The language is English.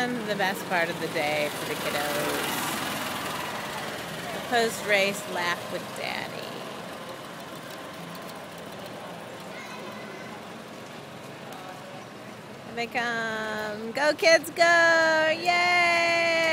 comes the best part of the day for the kiddos. The post-race laugh with Daddy. Here they come. Go kids, go! Yay!